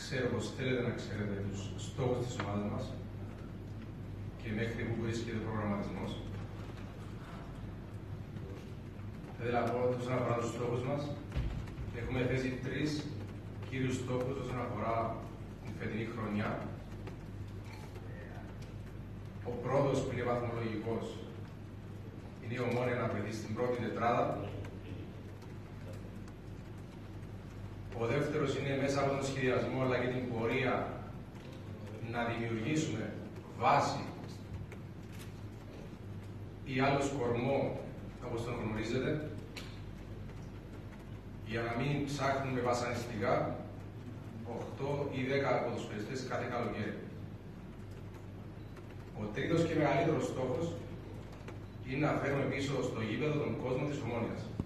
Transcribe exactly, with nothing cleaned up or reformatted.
ξέρω πως θέλετε να ξέρετε τους στόχους της ομάδας μας και μέχρι που βρίσκεται ο προγραμματισμός. Θα ήθελα να πω ότι όσον αφορά τους στόχους μας, έχουμε θέσει τρεις κύριους στόχους όσον αφορά την φετινή χρονιά. Ο πρώτος, που είναι βαθμολογικός, είναι η Ομόνοια να βρεθεί στην πρώτη τετράδα. Ο δεύτερος είναι μέσα από τον σχεδιασμό αλλά και την πορεία να δημιουργήσουμε βάση ή άλλο κορμό, όπως τον γνωρίζετε, για να μην ψάχνουμε βασανιστικά οκτώ ή δέκα ποδοσφαιριστές κάθε καλοκαίρι. Ο τρίτος και μεγαλύτερος στόχος είναι να φέρουμε πίσω στο γήπεδο τον κόσμο της Ομόνοιας.